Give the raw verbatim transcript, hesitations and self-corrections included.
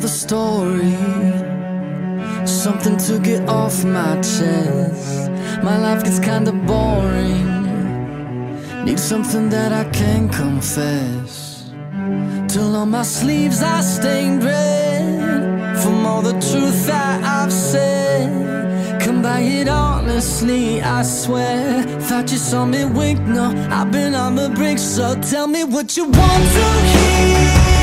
another story, something to get off my chest. My life gets kinda boring, need something that I can confess. Till on my sleeves I stained red from all the truth that I've said. Come by it honestly, I swear. Thought you saw me wink, no, I've been on the brink. So tell me what you want to hear.